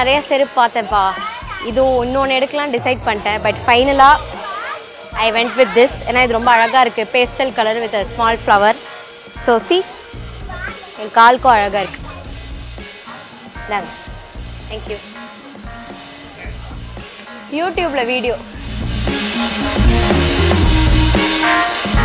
நிறைய செருப்பு பார்த்தேன்ப்பா. இதுவும் இன்னொன்று எடுக்கலாம் டிசைட் பண்ணிட்டேன். பட் ஃபைனலாக ஐ வெண்ட் வித் திஸ். ஏன்னா இது ரொம்ப அழகாக இருக்குது. Pastel colour with a small flower. So சி என் காலுக்கும் அழகாக இருக்குது. இந்தாங்க. தேங்க்யூ. யூடியூப்பில் வீடியோ.